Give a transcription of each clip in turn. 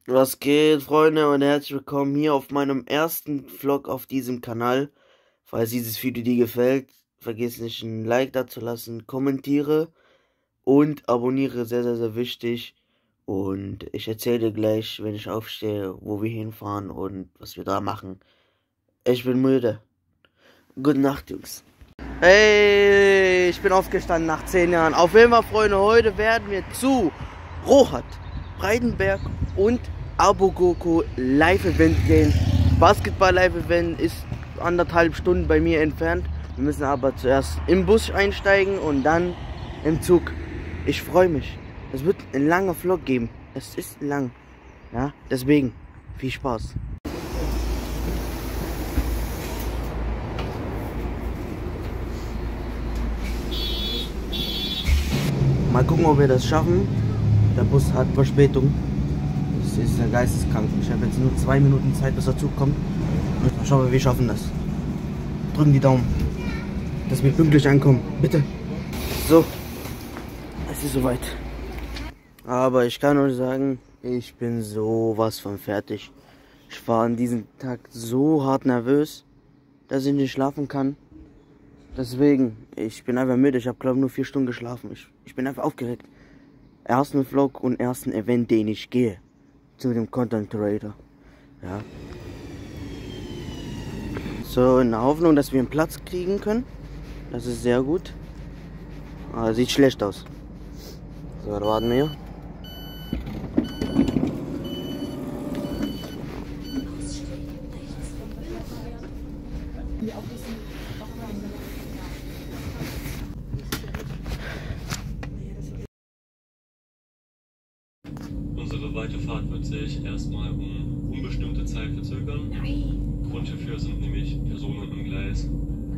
Was geht, Freunde, und herzlich willkommen hier auf meinem ersten Vlog auf diesem Kanal. Falls dieses Video dir gefällt, vergiss nicht ein Like da zu lassen, kommentiere und abonniere, sehr, sehr, sehr wichtig. Und ich erzähle dir gleich, wenn ich aufstehe, wo wir hinfahren und was wir da machen. Ich bin müde. Gute Nacht, Jungs. Hey, ich bin aufgestanden nach 10 Jahren. Auf jeden Fall, Freunde, heute werden wir zu Rohat, Breitenberg und Abogoko Live-Event gehen. Basketball-Live-Event ist 1,5 Stunden bei mir entfernt. Wir müssen aber zuerst im Bus einsteigen und dann im Zug. Ich freue mich. Es wird ein langer Vlog geben. Es ist lang. Ja, deswegen viel Spaß. Mal gucken, ob wir das schaffen. Der Bus hat Verspätung. Das ist ja geisteskrank. Ich habe jetzt nur 2 Minuten Zeit, bis der Zug kommt. Mal schauen, wir schaffen das. Drücken die Daumen, dass wir pünktlich ankommen. Bitte. So, es ist soweit. Aber ich kann euch sagen, ich bin sowas von fertig. Ich war an diesem Tag so hart nervös, dass ich nicht schlafen kann. Deswegen, ich bin einfach müde. Ich habe, glaube ich, nur 4 Stunden geschlafen. Ich bin einfach aufgeregt. Ersten Vlog und ersten Event, den ich gehe. Zu dem Content Creator. Ja. So, in der Hoffnung, dass wir einen Platz kriegen können. Das ist sehr gut. Aber sieht schlecht aus. So, da warten wir. Unsere Weiterfahrt wird sich erstmal um unbestimmte Zeit verzögern. Nein. Grund hierfür sind nämlich Personen im Gleis.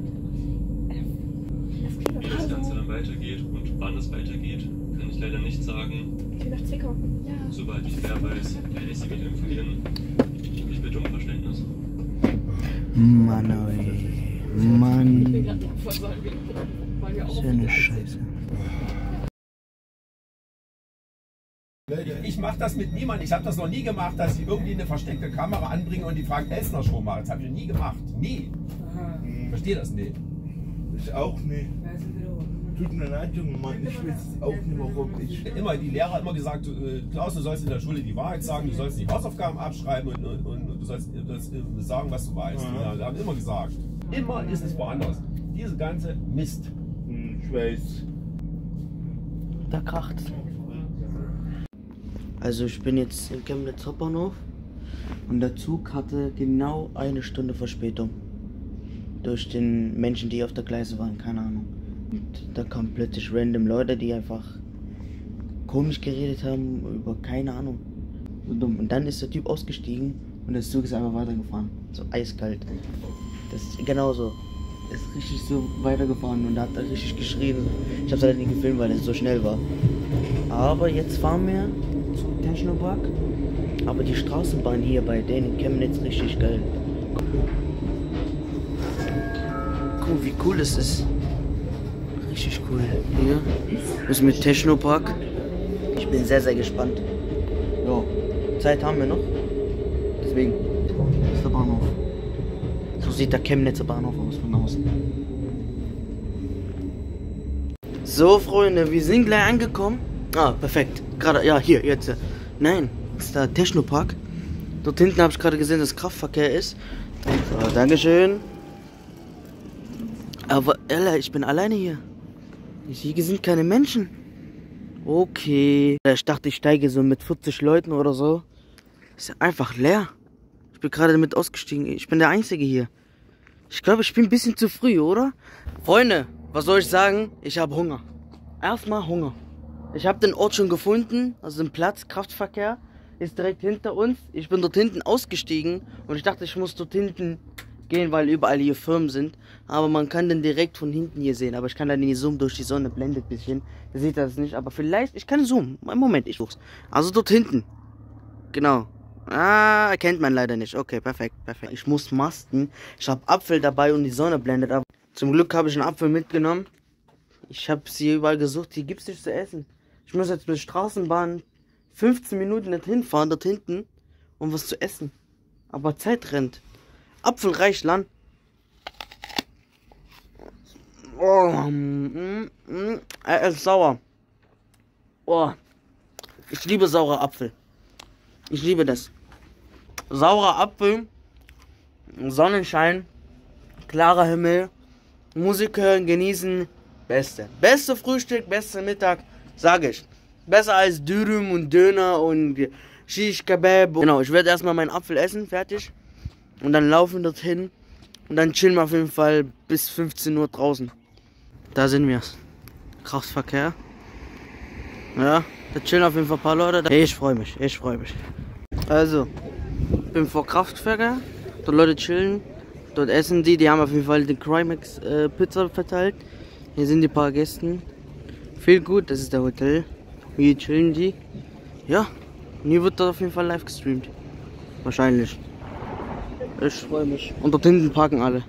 Wie das Ganze dann weitergeht und wann es weitergeht, kann ich leider nicht sagen. Ich will nach Zwickau. Ja. Sobald ich mehr weiß, werde ich Sie wieder informieren. Ich bitte um Verständnis. Mann, ey. Mann. Ich will gerade davon sagen, weil wir auch So eine Scheiße. Ich mache das mit niemandem. Ich habe das noch nie gemacht, dass ich irgendwie eine versteckte Kamera anbringe und die Frank Elstner Show mache. Das habe ich noch nie gemacht. Nie. Verstehe das nicht. Ich auch nicht. Tut mir leid, Junge Mann, ich weiß auch nicht, warum ich. Die Lehrer hat immer gesagt, Klaus, du sollst in der Schule die Wahrheit sagen, du sollst nicht Hausaufgaben abschreiben und du sollst sagen, was du weißt. Ja, die haben immer gesagt. Immer ist es woanders. Diese ganze Mist. Ich weiß. Da kracht's. Also ich bin jetzt im Chemnitz Hauptbahnhof und der Zug hatte genau 1 Stunde Verspätung. Durch den Menschen, die auf der Gleise waren, keine Ahnung. Und da kamen plötzlich random Leute, die einfach komisch geredet haben über keine Ahnung. So dumm. Und dann ist der Typ ausgestiegen und der Zug ist einfach weitergefahren. So eiskalt. Das ist genauso. Ist richtig so weitergefahren und da hat er richtig geschrien. Ich hab's leider nicht gefilmt, weil es so schnell war. Aber jetzt fahren wir zum Technopark. Aber die Straßenbahn hier bei denen in Chemnitz richtig geil. Guck, wie cool es ist. Richtig cool. Hier ist mit Technopark. Ich bin sehr, sehr gespannt. Ja, Zeit haben wir noch. Deswegen ist der Bahnhof. So sieht der Chemnitzer Bahnhof aus von außen. So, Freunde, wir sind gleich angekommen. Ah, perfekt. Gerade, ja, hier, jetzt. Nein, das ist der Technopark. Dort hinten habe ich gerade gesehen, dass Kraftverkehr ist. So, Dankeschön. Aber, Ella, ich bin alleine hier. Hier sind keine Menschen. Okay. Ich dachte, ich steige so mit 40 Leuten oder so. Ist ja einfach leer. Ich bin gerade damit ausgestiegen. Ich bin der Einzige hier. Ich glaube, ich bin ein bisschen zu früh, oder? Freunde, was soll ich sagen? Ich habe Hunger. Erstmal Hunger. Ich habe den Ort schon gefunden, also den Platz, Kraftverkehr ist direkt hinter uns. Ich bin dort hinten ausgestiegen und ich dachte, ich muss dort hinten gehen, weil überall hier Firmen sind. Aber man kann den direkt von hinten hier sehen. Aber ich kann leider nicht zoomen, durch die Sonne blendet ein bisschen. Ihr seht das nicht, aber vielleicht, ich kann zoomen. Moment, ich such's. Also dort hinten. Genau. Ah, erkennt man leider nicht. Okay, perfekt, perfekt. Ich muss masten. Ich habe Apfel dabei und die Sonne blendet ab. Zum Glück habe ich einen Apfel mitgenommen. Ich habe sie überall gesucht. Hier gibt's nichts zu essen. Ich muss jetzt mit Straßenbahn 15 Minuten nicht hinfahren, dort hinten. und was zu essen. Aber Zeit rennt. Apfel reicht lang. Oh, er ist sauer. Oh, ich liebe saurer Apfel. Ich liebe das. Saurer Apfel, Sonnenschein, klarer Himmel, Musik hören, genießen, beste. Beste Frühstück, beste Mittag, sage ich. Besser als Dürüm und Döner und Shish Kebab. Genau, ich werde erstmal meinen Apfel essen, fertig. Und dann laufen dorthin. Und dann chillen wir auf jeden Fall bis 15 Uhr draußen. Da sind wir. Kraftverkehr. Ja, da chillen auf jeden Fall ein paar Leute. Ich freue mich, ich freue mich. Also, ich bin vor Kraftverkehr. Dort Leute chillen. Dort essen die. Die haben auf jeden Fall die Crimex Pizza verteilt. Hier sind die paar Gäste. Viel gut, das ist der Hotel. Hier chillen die. Ja, und hier wird das auf jeden Fall live gestreamt. Wahrscheinlich. Ich freue mich. Und dort hinten parken alle.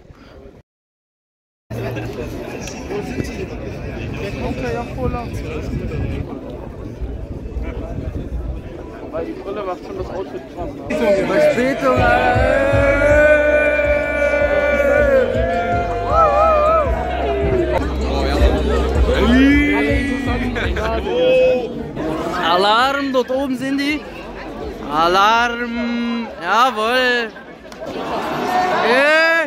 Weil die Brille macht schon das Outfit krass. Verspätung, Alarm, dort oben sind die. Alarm, jawohl. Hey.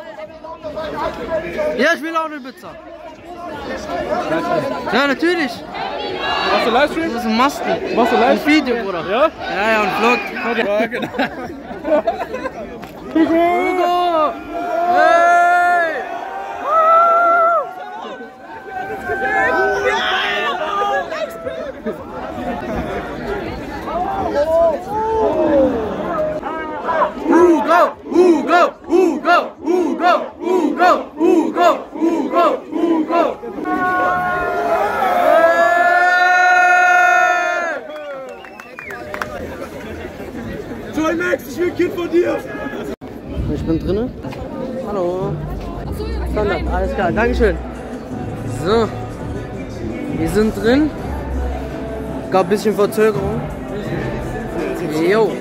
Ja, ich will auch eine Pizza. Ja, natürlich. Machst du Livestream? Das ist ein Masten. Machst du Livestream? Ein Video, Bruder. Ja? Ja, und Vlog. Ja, genau. Hugo! Hey! Hugo! Hugo! Hugo! Hugo! Hugo! Hugo! Hugo! Hugo! Joy Max, ich will ein Kind von dir! Ich bin drinne. Hallo. Achso, ja, Standard, alles klar, Dankeschön. So, wir sind drin. Gab ein bisschen Verzögerung. Jo.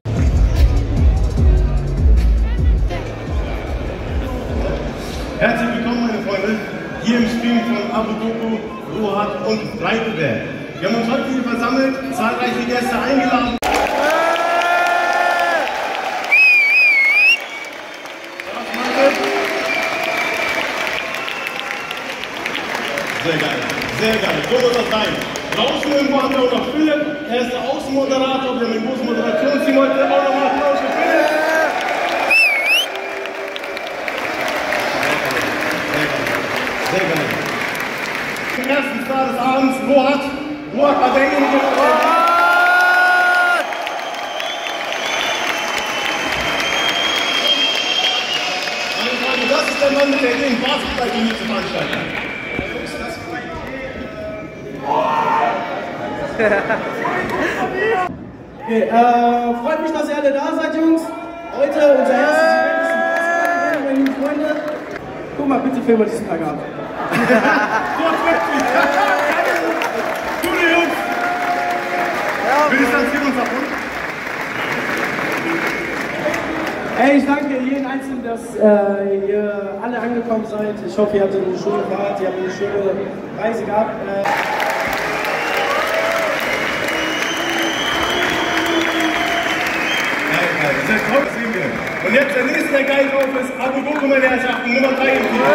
Herzlich willkommen, meine Freunde, hier im Stream von Abu Doku, Ruhat und Breitenberg. Wir haben uns heute hier versammelt, zahlreiche Gäste eingeladen. Sehr geil, sehr geil. So wird das sein. Draußen irgendwo haben wir auch noch Philipp, er ist der Außenmoderator, wir haben ein großes Moderationsteam heute auch nochmal Applaus für Philipp. Sehr geil. Den ersten Star des Abends, Ruhat war derjenige. Meine Freunde, das ist der Mann mit der Idee, einen Basketball-Turnier zu veranstalten. Okay, freut mich, dass ihr alle da seid, Jungs. Heute unser erstes Event, meine lieben Freunde. Guck mal, bitte film mal diesen Tag ab. Gute Jungs! Wir distanzieren uns davon. Hey, ich danke jedem Einzelnen, dass ihr alle angekommen seid. Ich hoffe, ihr hattet eine schöne Fahrt, ihr habt eine schöne Reise gehabt. Das ist toll, das sehen wir. Und jetzt der nächste, der geil drauf ist, Abu Doku, meine Herrschaften, Nummer 3 im Team.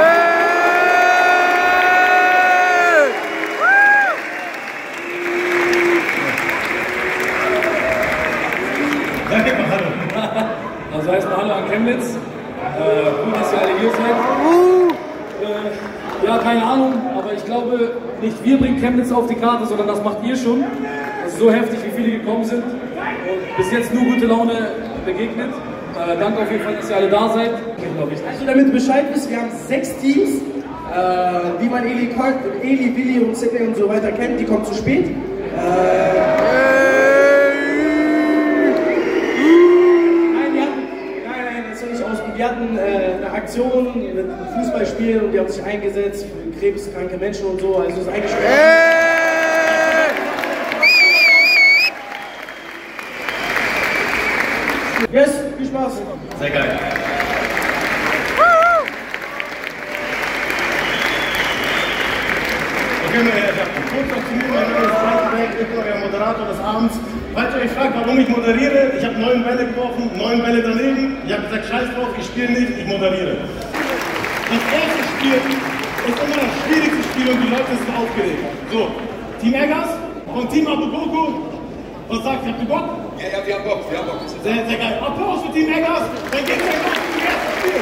Sag dir mal Hallo. Also erstmal Hallo an Chemnitz. Gut, dass ihr alle hier seid. Ja, keine Ahnung, aber ich glaube, nicht wir bringen Chemnitz auf die Karte, sondern das macht ihr schon. Das ist so heftig, wie viele gekommen sind. Und bis jetzt nur gute Laune begegnet. Danke auf jeden Fall, dass ihr alle da seid. Also damit du Bescheid wisst, wir haben 6 Teams, wie man Eli, Willi und Sidney und so weiter kennt, die kommen zu spät. Nein, das soll nicht ausruhen. Wir hatten eine Aktion mit einem Fußballspiel und die haben sich eingesetzt für krebskranke Menschen und so, also ist eigentlich schon... Yes, viel Spaß. Sehr geil. Okay, meine Herrschaften, kurz noch zu mir, mein Name ist Frank Beck, ich bin euer Moderator des Abends. Falls ihr euch fragt, warum ich moderiere, ich habe 9 Bälle geworfen, 9 Bälle daneben. Ich habe gesagt, scheiß drauf, ich spiele nicht, ich moderiere. Das erste Spiel ist immer das schwierigste Spiel und die Leute sind aufgeregt. So, Team Eggers und Team Abugoko. Was sagt ihr, habt ihr Bock? Ja, wir haben Bock, wir haben Bock. Sehr, sehr geil. Applaus für Team Eggers. Dann geht's ja los zum ersten Spiel.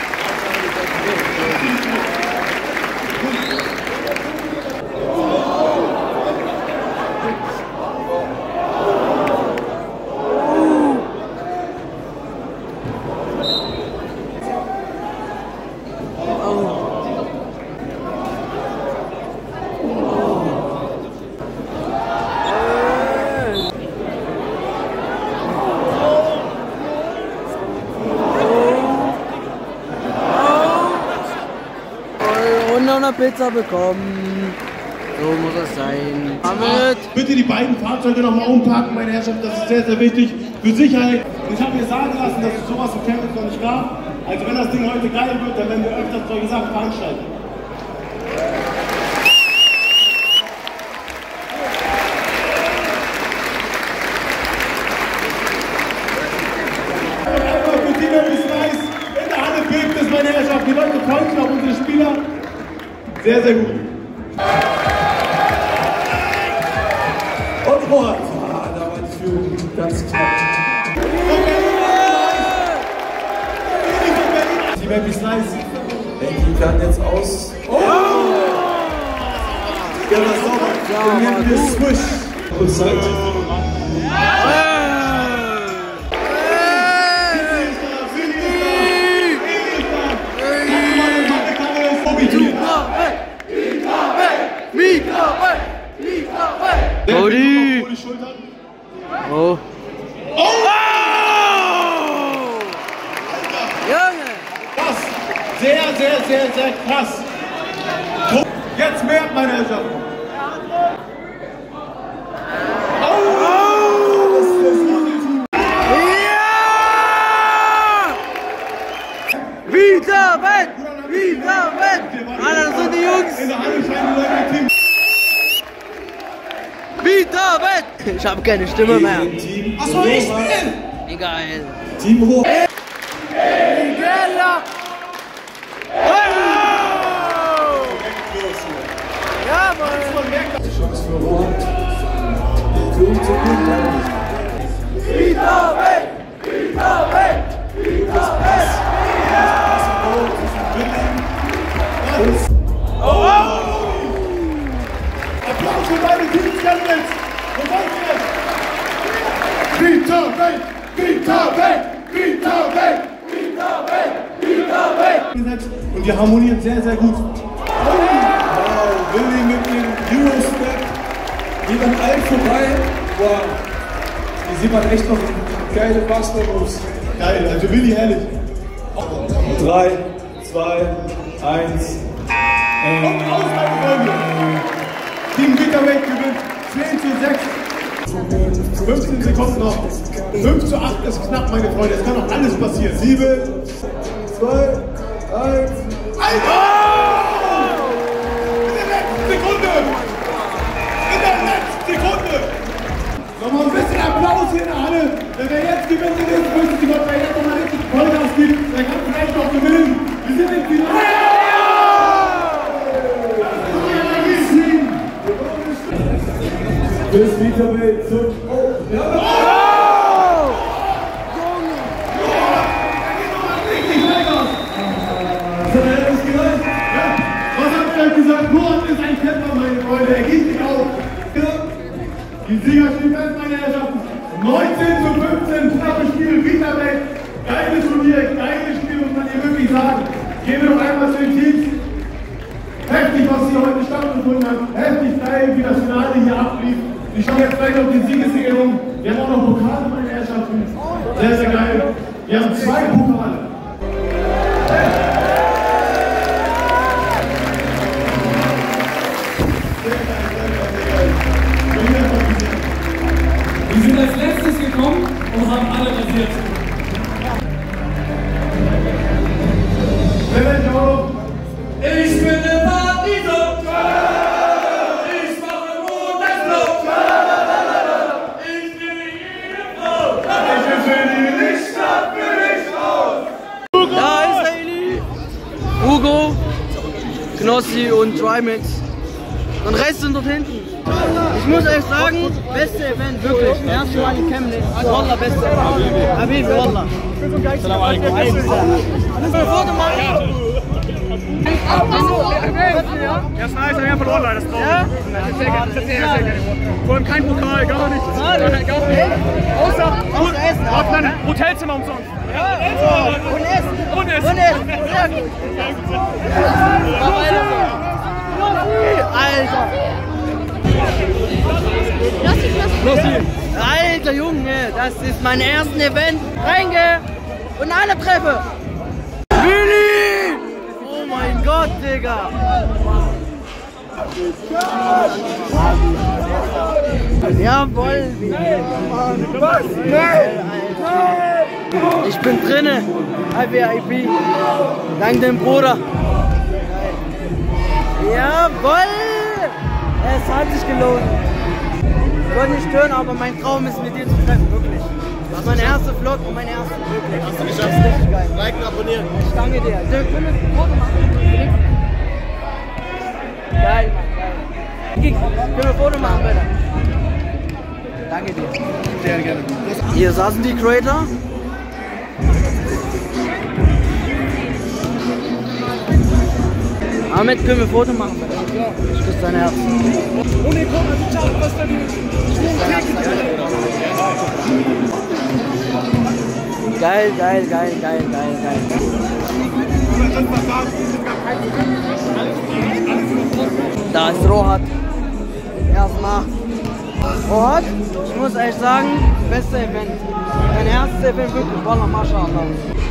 Eine Pizza bekommen. So muss es sein. Damit. Bitte die beiden Fahrzeuge nochmal umpacken, meine Herrschaft. Das ist sehr, sehr wichtig für Sicherheit. Und ich habe mir sagen lassen, dass es sowas in Chemnitz noch nicht gab. Also wenn das Ding heute geil wird, dann werden wir öfters solche Sachen veranstalten. Und einfach für die, wenn es weiß, in der Halle birgt es, meine Herrschaft. Die Leute freuen auf unsere Spieler. Sehr, sehr gut. Und Rohr. Ah, da war die Führung ganz knapp. Die Baby Slice. Die kann jetzt aus. Oh! Ja, das ist sauber. Wir nehmen das Swish. Und Zeit. Cody! Oh! Oh! Junge! Krass! Sehr, sehr, sehr, sehr krass! Jetzt mehr, meine Herrschaften! Wieder weg! Wieder weg! Alter, das sind die Jungs! In der Halle scheinen die Leute Team. Wieder weg! Ich hab keine Stimme mehr. Achso, ich spielen! Egal. Team hoch! Miguela! Ja, Mann! Chance für Rohr. Führung zu gut. Wieder weg! Wieder weg! Wieder weg! Applaus für beide Teams Chemnitz! Und danke! Wieder weg! Wieder weg! Wieder weg! Wieder weg! Wieder weg! Und wir harmonieren sehr, sehr gut. Wow, Willi mit dem Eurostep. Geht an allen vorbei. Wow. Hier sieht man echt noch geile Basketball-Moves. Geil, also Willi, herrlich. 3, 2, 1. Und aus, meine Freunde! Team Gitterweg gewinnt 10:6. 15 Sekunden noch. 5:8 ist knapp, meine Freunde. Es kann noch alles passieren. 7, 2, 1. In der letzten Sekunde! In der letzten Sekunde! Nochmal ein bisschen Applaus hier in der Halle. Wenn wir jetzt gewinnen, ist 50 Sekunden. Wer jetzt nochmal richtig Vollgas gibt, der kann vielleicht noch gewinnen. Wir sind im Finale. Bis Vitamin zurück. Was habt ihr euch gesagt? Rohr ist ein Kämpfer, meine Freunde. Er gibt sich auf. Die Sieger stehen fest, meine Herrschaften. 19:15, knappes Spiel, Vitamin. Geiles Turnier, geiles Spiel, muss man hier wirklich sagen. Gehen wir noch einmal zu den Teams. Heftig, was hier heute stattgefunden hat. Heftig geil, wie das Finale hier ablief. Ich schaue jetzt gleich auf die Siegesehrung. Wir haben auch noch Pokale, meine Herrschaften. Sehr, sehr geil. Wir haben 2 Pokale. Wir sind als letztes gekommen und haben alle rasiert. Knossi und Trimax. Und Rest sind dort hinten. Ich muss euch sagen, beste Event, wirklich. Erste Mal in Chemnitz. Wallah, beste Event. Habibi, Wallah. Salam alaikum. Ein Foto machen? Ja, ist nice, wir haben verloren leider. Das Ja? sehr gerne. Vor allem kein Pokal, gar nicht. Außer Essen. Hotelzimmer umsonst. Und Essen. Sehr gut. Alter. Alter Junge, das ist mein erstes Event. Reinge und alle treffe. Willi! Oh mein Gott, Digga. Jawohl. Ich bin drinne. VIP. Dank dem Bruder. Jawohl. Es hat sich gelohnt. Ich wollte nicht stören, aber mein Traum ist, mit dir zu treffen, wirklich. Das ist mein erster Vlog und mein erster, wirklich. Hast du geschafft? Das ist richtig geil. Liken, abonnieren. Ich danke dir. Dirk, können wir ein Foto machen? Geil, Mann, geil. Können wir ein Foto machen, bitte? Danke dir. Sehr gerne. Hier saßen die Creator. Ahmed, können wir ein Foto machen, bitte? Ja. Ich küsse dein Herz. Ohne Kommentar, was denn? Geil. Da ist Rohat. Erstmal. Rohat, ich muss euch sagen, beste Event. Mein erstes Event wirklich, Wallah, Mashallah.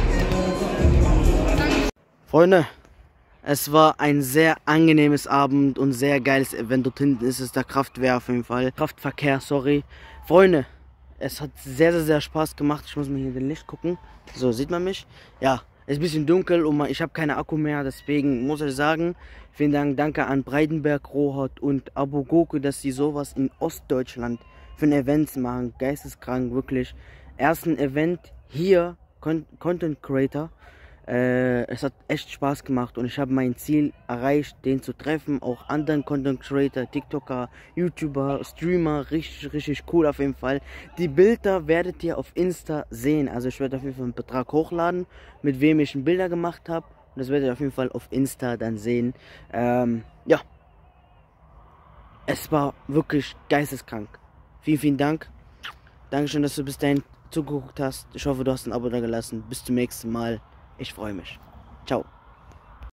Freunde, es war ein sehr angenehmes Abend und sehr geiles Event. Dort hinten ist es der Kraftwehr auf jeden Fall. Kraftverkehr, sorry. Freunde, es hat sehr Spaß gemacht. Ich muss mir hier den Licht gucken. So, sieht man mich? Ja, es ist ein bisschen dunkel und ich habe keine Akku mehr. Deswegen muss ich sagen, vielen Dank. Danke an Breidenberg, Rohat und Abu Goku, dass sie sowas in Ostdeutschland für ein Event machen. Geisteskrank, wirklich. Ersten Event hier, Content Creator. Es hat echt Spaß gemacht und ich habe mein Ziel erreicht, den zu treffen. Auch anderen Content Creator, TikToker, YouTuber, Streamer, richtig cool auf jeden Fall. Die Bilder werdet ihr auf Insta sehen. Also ich werde auf jeden Fall einen Betrag hochladen, mit wem ich Bilder gemacht habe. Und das werdet ihr auf jeden Fall auf Insta dann sehen. Ja, es war wirklich geisteskrank. Vielen Dank. Dankeschön, dass du bis dahin zugeguckt hast. Ich hoffe, du hast ein Abo da gelassen. Bis zum nächsten Mal. Ich freue mich. Ciao.